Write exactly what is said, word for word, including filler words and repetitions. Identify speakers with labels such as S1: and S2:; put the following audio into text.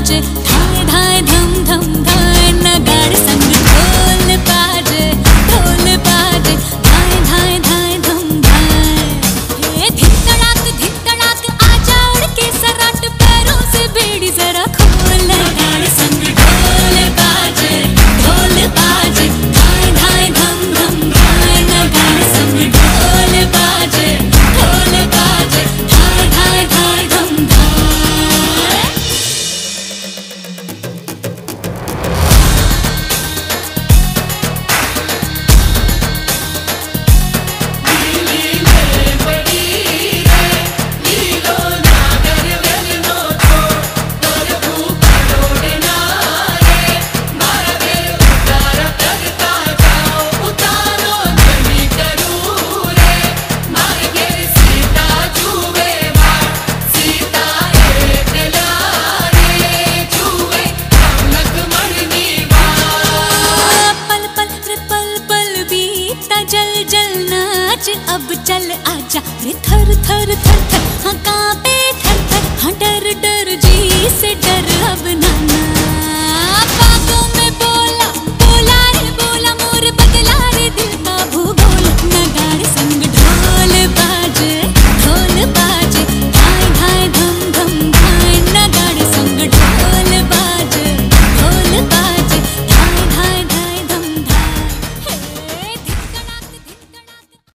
S1: बाजे, धाय धाय धम धम धाय, नगाड़े संग ढोल बाजे, ढोल बाजे, धाय धाय धाय धम धाय। ये धिक तड़ाक धिक तड़ाक आजा उड़ के सराट, पैरों से बेड़ी जरा खोल, नगाड़े संग ढोल बाजे, ढोल बाजे, धाय धाय धम धम धाय, नगाड़े संग ढोल बाजे, ढोल बाजे, धाय धाय धाय धम धाय। जल जल नाच अब चल आजा रे, थर थर थर थर हाँ कांपे थर थर, हाँ डर डर जी से डर अब ना ना।